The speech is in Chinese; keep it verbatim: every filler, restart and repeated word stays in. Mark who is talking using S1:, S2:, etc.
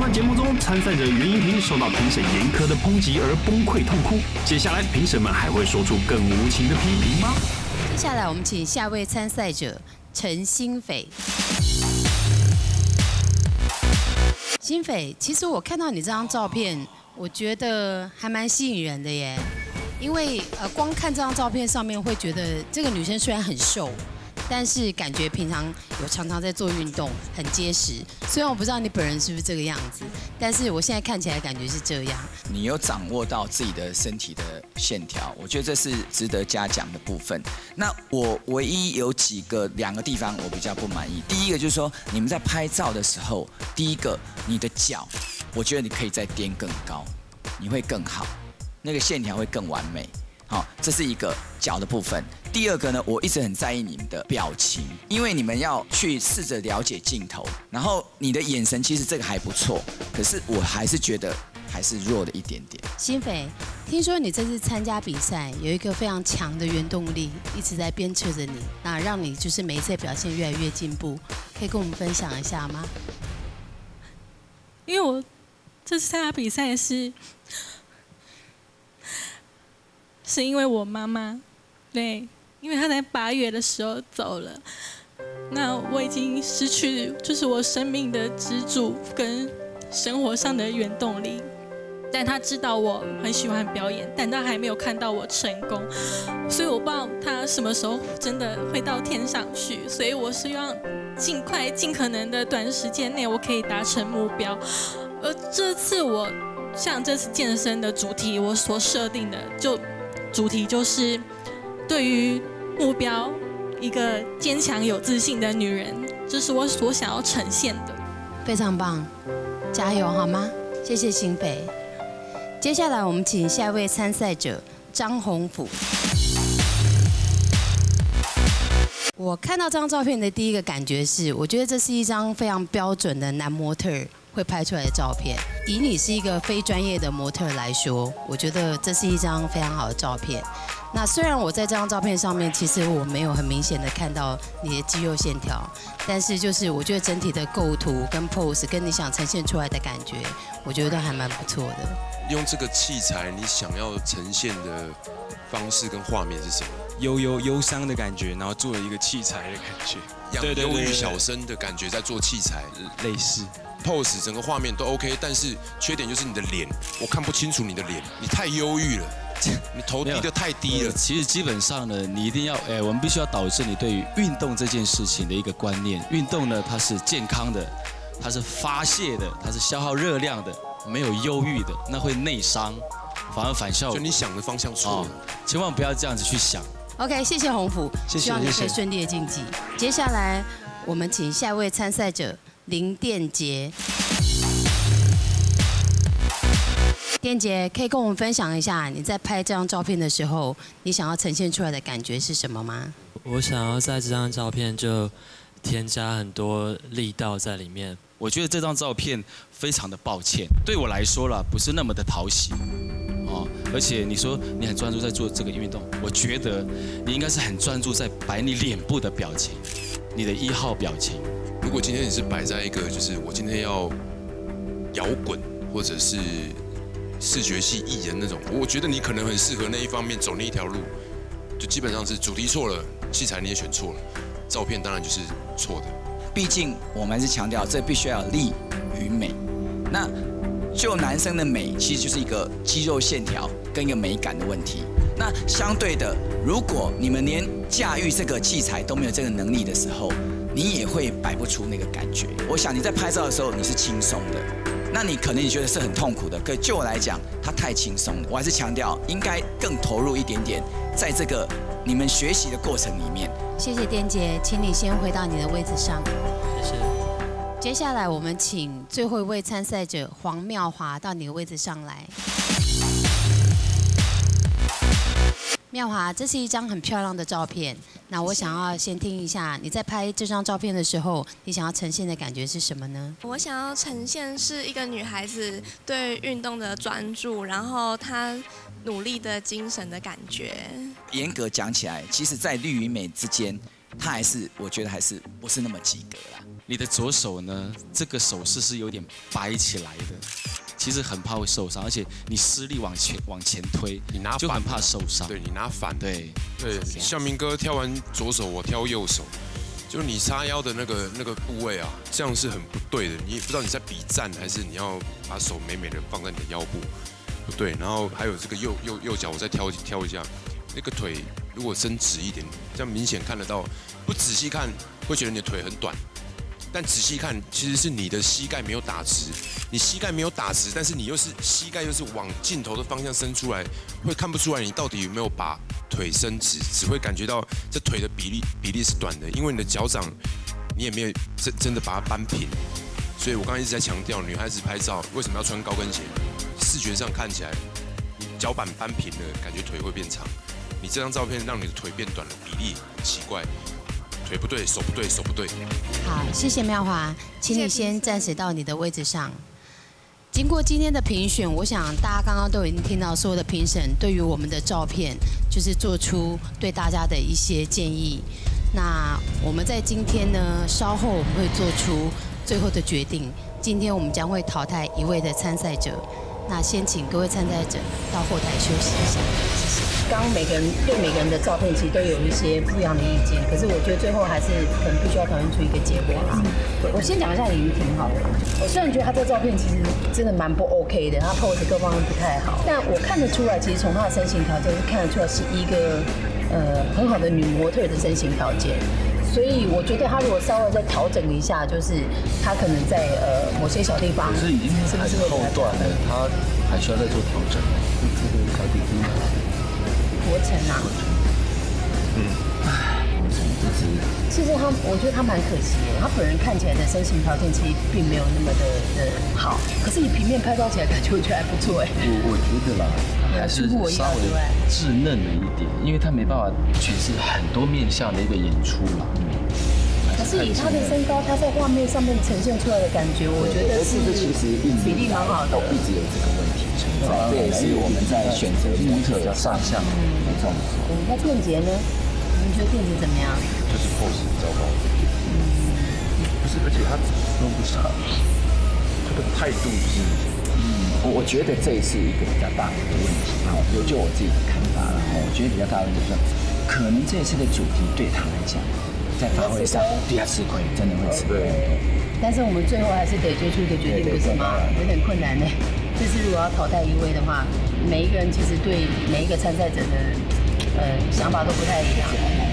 S1: 段节目中，参赛者袁一平受到评审严苛的抨击而崩溃痛哭。接下来，评审们还会说出更无情的批评吗？
S2: 接下来，我们请下位参赛者陈欣斐。欣斐，其实我看到你这张照片，我觉得还蛮吸引人的耶。因为呃，光看这张照片上面会觉得这个女生虽然很瘦，但是感觉平常有常常在做运动，很结实。虽然我不知道你本人是不是这个样子，但是我现在看起来感觉是这样。
S3: 你有掌握到自己的身体的线条，我觉得这是值得嘉奖的部分。那我唯一有几个两个地方我比较不满意。第一个就是说，你们在拍照的时候，第一个你的脚，我觉得你可以再踮更高，你会更好。那个线条会更完美，好，这是一个脚的部分。第二个呢，我一直很在意你们的表情，因为你们要去试着了解镜头，然后你的眼神其实这个还不错，可是我还是觉得还是弱了一点点。
S2: 欣斐，听说你这次参加比赛有一个非常强的原动力，一直在鞭策着你，那让你就是每一次表现越来越进步，可以跟我们分享一下吗？
S4: 因为我这次参加比赛是。是因为我妈妈，对，因为她在八月的时候走了，那我已经失去就是我生命的支柱跟生活上的原动力。但她知道我很喜欢表演，但她还没有看到我成功，所以我不知道她什么时候真的会到天上去。所以我希望尽快、尽可能的短时间内，我可以达成目标。而这次我像这次健身的主题，我所设定的就。主题就是对于目标，一个坚强有自信的女人，这是我所想要呈现的。
S2: 非常棒，加油好吗？谢谢欣斐。接下来我们请下一位参赛者张宏甫。我看到这张照片的第一个感觉是，我觉得这是一张非常标准的男模特会拍出来的照片。以你是一个非专业的模特来说，我觉得这是一张非常好的照片。那虽然我在这张照片上面，其实我没有很明显的看到你的肌肉线条，但是就是我觉得整体的构图跟 pose 跟你想呈现出来的感觉，我觉得都还蛮不错的。
S5: 用这个器材，你想要呈现的方式跟画面是什么？
S6: 忧忧忧伤的感觉，然后做了一个器材的感觉，
S5: 养忧郁小生的感觉在做器材，
S6: 类似。
S5: pose 整个画面都 OK， 但是缺点就是你的脸，我看不清楚你的脸，你太忧郁了，你头低得太低了。
S7: 其实基本上呢，你一定要，哎，我们必须要导致你对于运动这件事情的一个观念。运动呢，它是健康的，它是发泄的，它是消耗热量的，没有忧郁的，那会内伤，反而反效果。
S5: 就你想的方向错了，
S7: 千万不要这样子去想。
S2: OK， 谢谢宏甫，
S6: 谢谢，
S2: 希望你可以顺利的晋级。接下来我们请下一位参赛者。林电杰，电杰可以跟我们分享一下你在拍这张照片的时候，你想要呈现出来的感觉是什么吗？
S8: 我想要在这张照片就添加很多力道在里面。
S7: 我觉得这张照片非常的抱歉，对我来说啦，不是那么的讨喜。哦，而且你说你很专注在做这个运动，我觉得你应该是很专注在摆你脸部的表情，你的一号表情。
S5: 如果今天你是摆在一个，就是我今天要摇滚或者是视觉系艺人那种，我觉得你可能很适合那一方面走那一条路，就基本上是主题错了，器材你也选错了，照片当然就是错的。
S3: 毕竟我们还是强调，这必须要有力与美。那就男生的美，其实就是一个肌肉线条跟一个美感的问题。那相对的，如果你们连驾驭这个器材都没有这个能力的时候，你也会摆不出那个感觉。我想你在拍照的时候你是轻松的，那你可能你觉得是很痛苦的，可就我来讲，它太轻松了。我还是强调，应该更投入一点点，在这个你们学习的过程里面。
S2: 谢谢电姐，请你先回到你的位置上。
S8: 谢谢。
S2: 接下来我们请最后一位参赛者黄妙华到你的位置上来。妙华，这是一张很漂亮的照片。那我想要先听一下，你在拍这张照片的时候，你想要呈现的感觉是什么呢？
S9: 我想要呈现是一个女孩子对运动的专注，然后她努力的精神的感觉。
S3: 严格讲起来，其实在绿与美之间， 他还是我觉得还是不是那么及格啦。
S7: 你的左手呢，这个手势是有点摆起来的，其实很怕会受伤，而且你施力往前往前推，
S5: 你拿
S7: 就很怕受伤。
S5: 对你拿反，
S7: 对
S5: 对，像明哥挑完左手，我挑右手，就你叉腰的那个那个部位啊，这样是很不对的。你也不知道你在比战，还是你要把手美美的放在你的腰部，不对。然后还有这个右右右脚，我再挑挑一下，那个腿如果伸直一点，这样明显看得到。不仔细看会觉得你的腿很短，但仔细看其实是你的膝盖没有打直。你膝盖没有打直，但是你又是膝盖又是往镜头的方向伸出来，会看不出来你到底有没有把腿伸直，只会感觉到这腿的比例比例是短的，因为你的脚掌你也没有真真的把它扳平。所以我刚刚一直在强调，女孩子拍照为什么要穿高跟鞋？视觉上看起来，你脚板扳平了，感觉腿会变长。你这张照片让你的腿变短了，比例很奇怪。腿不对，手不对，手不对。
S2: 好，谢谢妙华，请你先暂时到你的位置上。经过今天的评选，我想大家刚刚都已经听到所有的评审对于我们的照片，就是做出对大家的一些建议。那我们在今天呢，稍后我们会做出最后的决定。今天我们将会淘汰一位的参赛者。那先请各位参赛者到后台休息一下，谢谢。刚刚每个人对每个人的照片其实都有一些不一样的意见，可是我觉得最后还是可能必须要讨论出一个结果啦。我先讲一下李玉婷好了，我虽然觉得她这照片其实真的蛮不 OK 的，她 pose 各方面不太好，但我看得出来，其实从她的身形条件是看得出来是一个呃很好的女模特的身形条件。所以我觉得他如果稍微再调整一下，就是他可能在呃某些小地方，
S10: 可是已经很后段了，他还需要再做调整。这个小弟弟，
S2: 国成啊，
S10: 嗯，唉，国成这是，
S2: 其实他，我觉得他蛮可惜的，他本人看起来的身形条件其实并没有那么的的好，可是你平面拍照起来感觉我觉得还不错哎。
S10: 我我觉得啦，还是稍微稚嫩了一点，因为他没办法诠释很多面向的一个演出啦。
S2: 可是以他的身高，他在画面上面呈现出来的感觉，我觉得是比例蛮好的。
S10: 一直有这个问题存在，这也是我们在选择模特的上相没错没错。
S2: 那电杰呢？你们觉得电杰怎么样？
S10: 就是 pose 比较高。嗯，不是，而且他弄不上，他的态度是，嗯，我我觉得这是一个比较大的一个问题啊。有就我自己的看法了，我觉得比较大的问题是，可能这次的主题对他来讲。在发挥上，对他吃亏，真的会吃亏很多。
S2: 但是我们最后还是得做出一个决定，不是吗？有点困难呢。这次如果要淘汰一位的话，每一个人其实对每一个参赛者的呃想法都不太一样。